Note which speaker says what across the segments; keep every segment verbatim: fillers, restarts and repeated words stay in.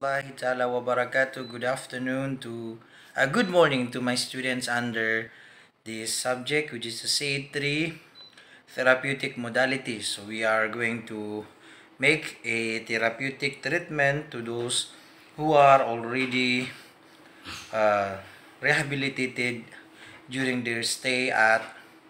Speaker 1: Allahi ta'ala wa barakatuh. Good afternoon to uh, good morning to my students under this subject, which is the C A three therapeutic modalities. So we are going to make a therapeutic treatment to those who are already uh, rehabilitated during their stay at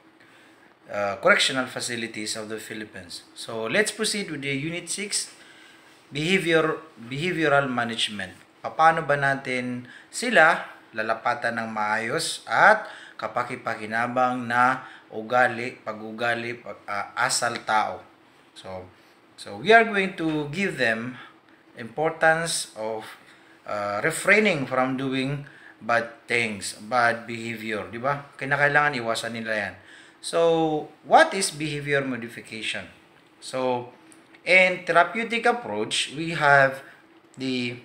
Speaker 1: uh, correctional facilities of the Philippines. So let's proceed with the Unit six, Behavior, Behavioral Management. Paano ba natin sila lalapatan ng maayos at kapakipakinabang na ugali, pag-ugali, pag, uh, asal tao. So, so we are going to give them importance of uh, refraining from doing bad things, bad behavior, di ba? Kinakailangan iwasan nila yan. So, what is behavior modification? So, in therapeutic approach, we have the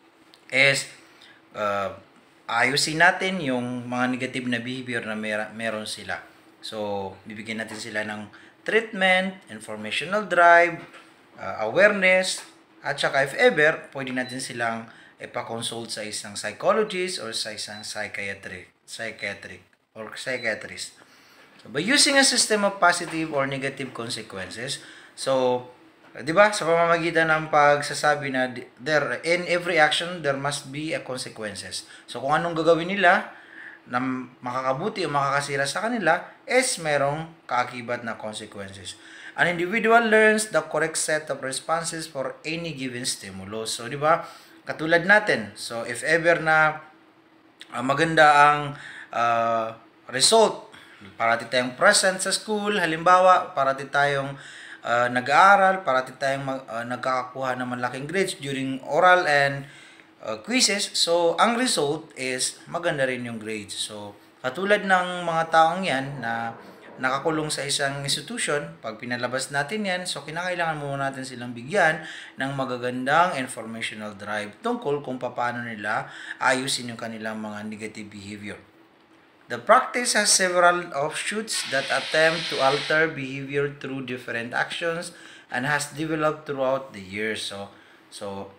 Speaker 1: is uh, ayusin natin yung mga negative na behavior na mer meron sila. So, bibigyan natin sila ng treatment, informational drive, uh, awareness, at saka if ever, pwede natin silang ipa-consult sa isang psychologist or sa isang psychiatric, psychiatric or psychiatrist. So, by using a system of positive or negative consequences, so, di ba, sa pamamagitan ng pagsasabi na there, in every action, there must be a consequences. So, kung anong gagawin nila na makakabuti o makakasira sa kanila, is merong kaakibat na consequences. An individual learns the correct set of responses for any given stimulus. So, di ba, katulad natin. So, if ever na uh, maganda ang uh, result, parati tayong present sa school, halimbawa, parati tayong uh, nag-aaral, parati tayong mag, uh, nagkakakuha ng malaking grades during oral and uh, quizzes. So, ang result is maganda rin yung grades. So, katulad ng mga taong yan na nakakulong sa isang institution, pag pinalabas natin yan, so kinakailangan muna natin silang bigyan ng magagandang informational drive tungkol kung paano nila ayusin yung kanilang mga negative behavior. The practice has several offshoots that attempt to alter behavior through different actions and has developed throughout the years. So, so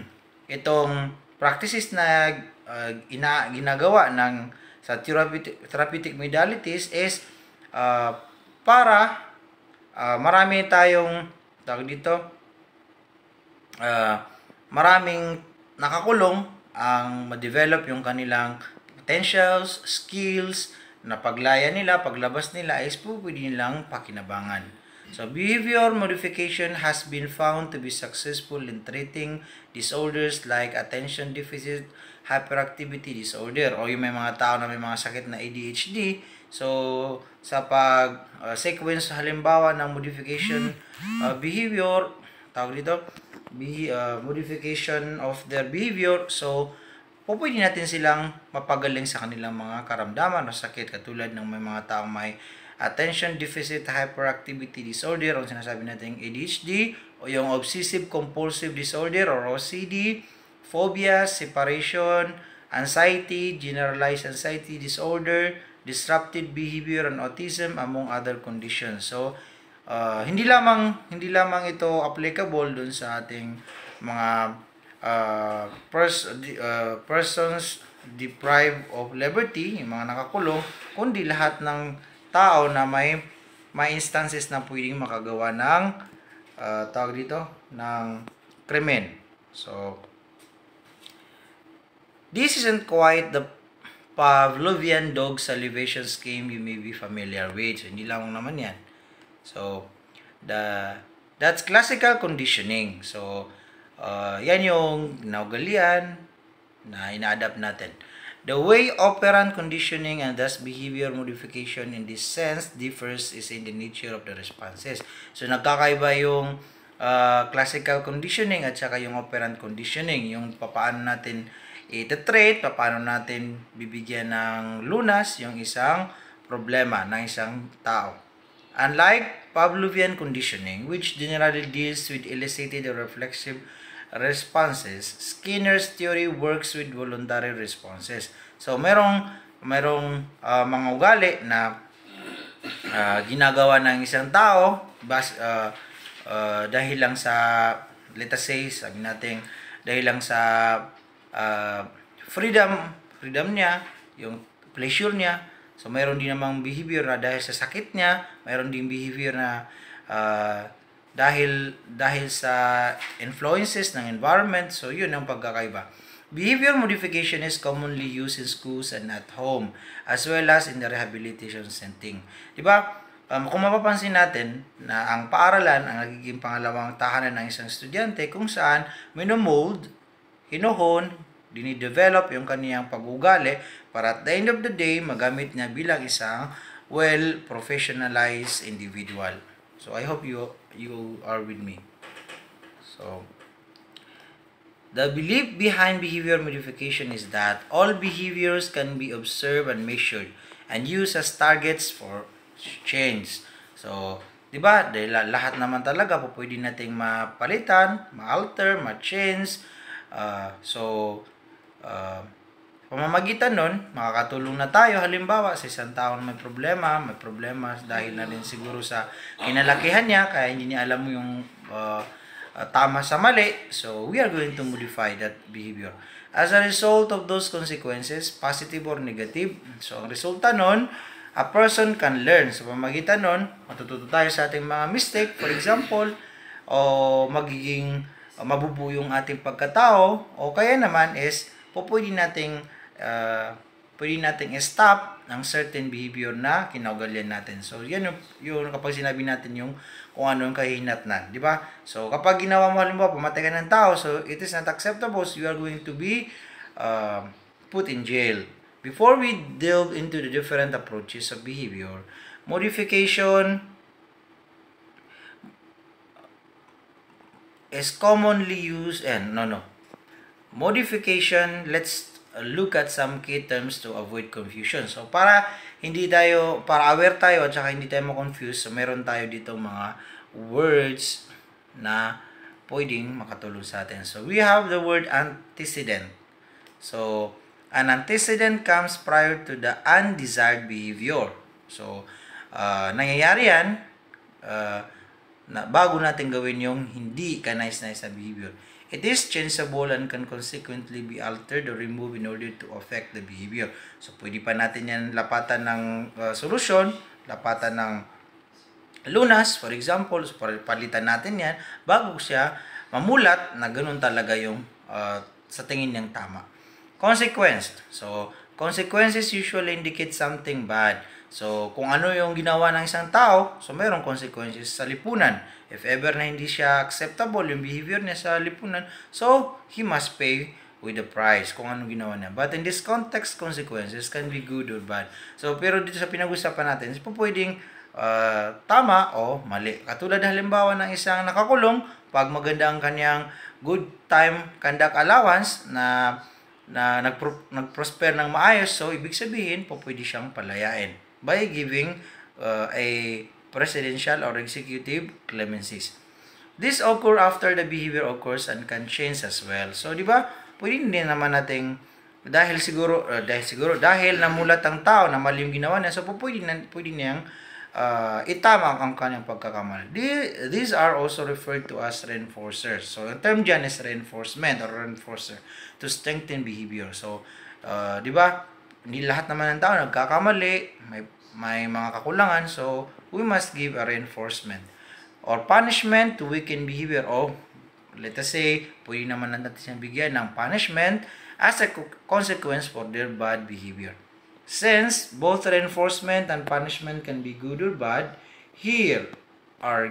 Speaker 1: itong practices na uh, ina, ginagawa ng sa therapeutic, therapeutic modalities is uh, para uh, marami tayong tawag dito uh, maraming nakakulong ang ma-develop yung kanilang potentials, skills, na paglaya nila, paglabas nila is po pwede nilang pakinabangan. So, behavior modification has been found to be successful in treating disorders like attention deficit hyperactivity disorder o yung may mga tao na may mga sakit na A D H D. So, sa pag uh, sequence halimbawa ng modification uh, behavior, tawag dito, be, uh, modification of their behavior, so po pwede natin silang mapagaling sa kanilang mga karamdaman o sakit katulad ng may mga taong may attention deficit hyperactivity disorder o sinasabi natin A D H D o yung obsessive compulsive disorder or O C D, phobia, separation, anxiety, generalized anxiety disorder, disruptive behavior and autism among other conditions. So uh, hindi lamang hindi lamang ito applicable dun sa ating mga Uh, pers uh, persons deprived of liberty, yung mga nakakulong, kundi lahat ng tao na may may instances na pwedeng makagawa ng uh, tawag dito, ng krimen. So, this isn't quite the Pavlovian dog salivation scheme you may be familiar with. So, hindi lang naman yan. So, the that's classical conditioning. So, Uh, yan yung naugalian na ina-adapt natin. The way operant conditioning and thus behavior modification in this sense differs is in the nature of the responses. So, nagkakaiba yung uh, classical conditioning at saka yung operant conditioning. Yung paano natin i-treat, paano natin bibigyan ng lunas yung isang problema ng isang tao. Unlike Pavlovian conditioning, which generally deals with elicited or reflexive responses, Skinner's theory works with voluntary responses. So, merong, merong uh, mga ugali na uh, ginagawa ng isang tao bas, uh, uh, dahil lang sa, let us say, sabi natin, dahil lang sa uh, freedom, freedom niya, yung pleasure niya. So, mayroon din namang behavior na dahil sa sakit niya, mayroon din behavior na uh, dahil dahil sa influences ng environment. So, yun ang pagkakaiba. Behavior modification is commonly used in schools and at home, as well as in the rehabilitation setting. Diba? Um, kung mapapansin natin na ang paaralan ang nagiging pangalawang tahanan ng isang estudyante kung saan minomold, hinohon, dinidevelop yung kaniyang pag-ugali para at the end of the day, magamit niya bilang isang well-professionalized individual. So, I hope you you are with me. So, the belief behind behavior modification is that all behaviors can be observed and measured and used as targets for change. So, di ba, dahil lahat naman talaga po pwede nating mapalitan, ma-alter, ma-change. Uh, so, uh, pamamagitan nun, makakatulong na tayo. Halimbawa, sa isang tao na may problema, may problema dahil na rin siguro sa kinalakihan niya, kaya hindi niya alam yung uh, uh, tama sa mali. So, we are going to modify that behavior. As a result of those consequences, positive or negative, so ang resulta nun, a person can learn. So, pamamagitan nun, matututo tayo sa ating mga mistake, for example, o magiging uh, mabubuo yung ating pagkatao, o kaya naman is, po pwede nating uh, pwede nating stop ng certain behavior na kinaugalian natin. So, yan yung, yung kapag sinabi natin yung kung ano yung kahinatnan. Di ba? So, kapag ginawa mo halimbawa, pumatay ka ng tao, so it is not acceptable, so you are going to be uh, put in jail. Before we delve into the different approaches of behavior, modification is commonly used, and no, no. Modification, let's look at some key terms to avoid confusion. So, para hindi tayo, para aware tayo at saka hindi tayo ma-confuse, so meron tayo dito mga words na pwedeng makatulong sa atin. So, we have the word antecedent. So, an antecedent comes prior to the undesired behavior. So, uh, nangyayari yan uh, na bago natin gawin yung hindi ka nice-nice na behavior. It is changeable and can consequently be altered or removed in order to affect the behavior. So, pwede pa natin yan lapatan ng uh, solusyon, lapatan ng lunas, for example, so palitan natin yan bago siya mamulat na ganun talaga yung uh, sa tingin niyang tama. Consequence. So, consequences usually indicate something bad. So, kung ano yung ginawa ng isang tao, so mayroong consequences sa lipunan. If ever na hindi siya acceptable yung behavior niya sa lipunan, so he must pay with the price kung anong ginawa niya. But in this context, consequences can be good or bad. So, pero dito sa pinag-usapan natin, is po pwedeng uh, tama o mali. Katulad halimbawa ng isang nakakulong, pag maganda ang kanyang good time conduct allowance na na nagpro, nagprosper ng maayos, so ibig sabihin po pwede siyang palayain by giving uh, a presidential or executive clemencies. This occur after the behavior occurs and can change as well. So, di ba, pwede din naman nating dahil siguro uh, dahil siguro dahil namulat ang tao na mali yung ginawa niya, so pwede na pwede niyang uh, itama ang kanyang pagkakamali. These are also referred to as reinforcers. So, ang term dyan is reinforcement or reinforcer to strengthen behavior. So, uh, di ba, hindi lahat naman ng tao nagkakamali, may may mga kakulangan, so we must give a reinforcement or punishment to weaken behavior. O let us say, pwede naman natin siyang bigyan ng punishment as a consequence for their bad behavior. Since both reinforcement and punishment can be good or bad, here are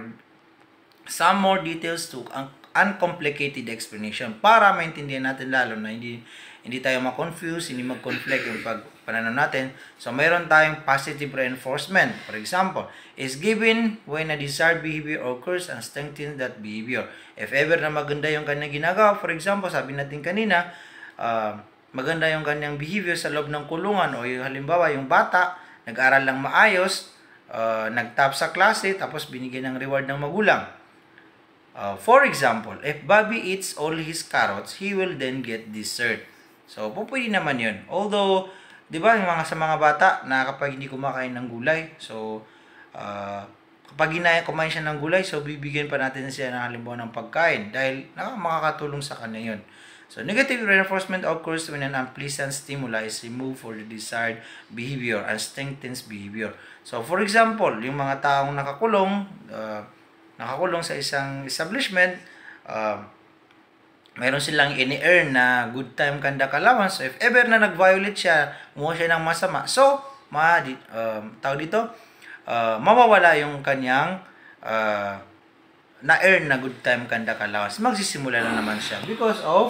Speaker 1: some more details to uncomplicated explanation para maintindihan natin lalo na hindi hindi tayo ma-confuse, hindi mag-conflict yung pag pananaw natin. So, mayroon tayong positive reinforcement. For example, is given when a desired behavior occurs and strengthens that behavior. If ever na maganda yung kanyang ginagawa, for example, sabi natin kanina, uh, maganda yung kanyang behavior sa loob ng kulungan o yung halimbawa, yung bata, nag-aral lang maayos, uh, nag-top sa klase, tapos binigyan ng reward ng magulang. Uh, for example, if Bobby eats all his carrots, he will then get dessert. So, po pwede naman yun. Although, di ba, yung mga sa mga bata na kapag hindi kumakain ng gulay, so, uh, kapag ginaya, kumain siya ng gulay, so, bibigyan pa natin siya ng halimbawa ng pagkain dahil makakatulong sa kanya yun. So, negative reinforcement occurs when an unpleasant stimuli is removed for the desired behavior and strengthens behavior. So, for example, yung mga taong nakakulong, uh, nakakulong sa isang establishment, uh, mayroon silang ini-earn na good time conduct allowance. So, if ever na nag-violate siya, kumuha siya ng masama. So, ma, uh, tawag dito, uh, mawawala yung kanyang uh, na-earn na good time conduct allowance. Magsisimula na naman siya because of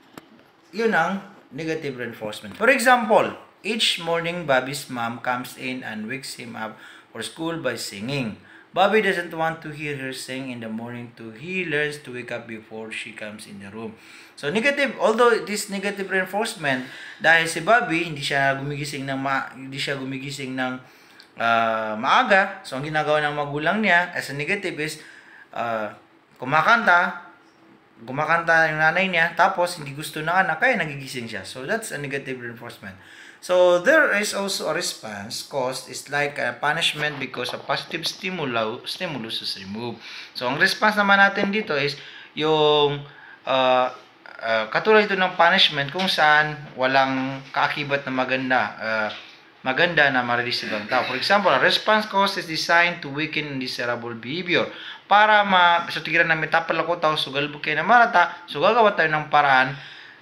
Speaker 1: yun ang negative reinforcement. For example, each morning Bobby's mom comes in and wakes him up for school by singing. Bobby doesn't want to hear her sing in the morning too. He learns to wake up before she comes in the room. So negative, although this negative reinforcement, dahil si Bobby hindi siya gumigising ng ma, hindi siya gumigising ng uh, maaga. So ang ginagawa ng magulang niya as a negative is uh, kumakanta, kumakanta yung nanay niya, tapos hindi gusto ng anak, kaya nagigising siya. So, that's a negative reinforcement. So, there is also a response caused is like a punishment because a positive stimulus, stimulus is removed. So, ang response naman natin dito is yung uh, uh, katulad ito ng punishment kung saan walang kaakibat na maganda. Uh, maganda na ma-release ng tao. For example, a response cause is designed to weaken undesirable behavior. Para ma so tigiran namin tapal ako tao sugal bukay na marata, so gagawa tayo ng paraan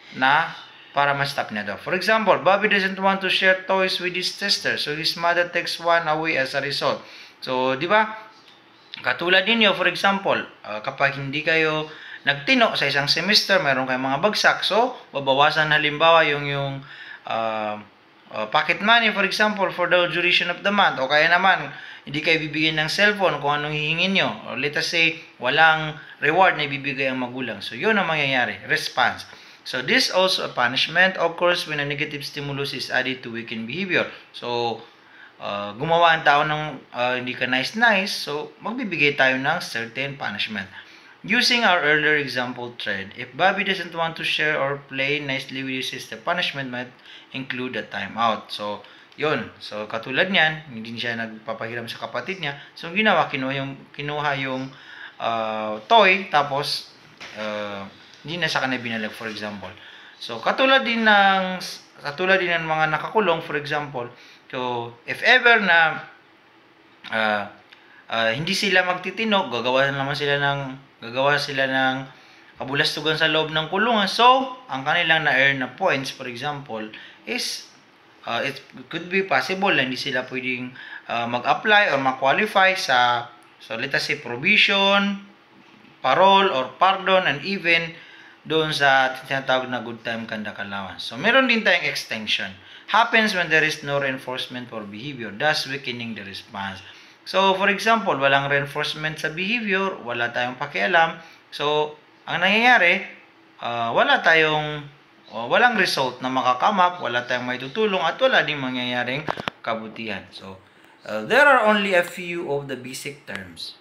Speaker 1: na para ma-stop niya daw. For example, Bobby doesn't want to share toys with his sister, so his mother takes one away as a result. So, di ba? Katulad ninyo, for example, uh, kapag hindi kayo nagtino sa isang semester, mayroon kayong mga bagsak, so babawasan halimbawa yung yung uh, Uh, pocket money, for example, for the duration of the month. O kaya naman, hindi kayo bibigyan ng cellphone kung anong hihingin nyo. Or let us say, walang reward na ibibigay ang magulang. So, yun ang mangyayari. Response. So, this also a punishment occurs when a negative stimulus is added to weaken behavior. So, uh, gumawa ang tao ng uh, hindi ka nice-nice. So, magbibigay tayo ng certain punishment. Using our earlier example thread, if Bobby doesn't want to share or play nicely with his sister, punishment might include a timeout. So, yun. So, katulad niyan, hindi siya nagpapahiram sa kapatid niya. So, ang ginawa, kinuha yung, kinuha yung uh, toy, tapos, uh, hindi na sa kanya binalag, for example. So, katulad din ng, katulad din ng mga nakakulong, for example, so, if ever na, uh, uh, hindi sila magtitino, gagawa naman sila ng, gagawa sila ng kabulastugan sa loob ng kulungan. So, ang kanilang na-earn na points, for example, is, uh, it could be possible na hindi sila pwedeng uh, mag-apply or mag-qualify sa, so let us say, provision, parole, or pardon, and even doon sa tinatawag na good time conduct allowance. So, meron din tayong extension. Happens when there is no reinforcement for behavior, thus weakening the response. So, for example, walang reinforcement sa behavior, wala tayong pakialam. So, ang nangyayari, uh, wala tayong, uh, walang result na makakamap, wala tayong may tutulong, at wala ding mangyayaring kabutihan. So, uh, there are only a few of the basic terms.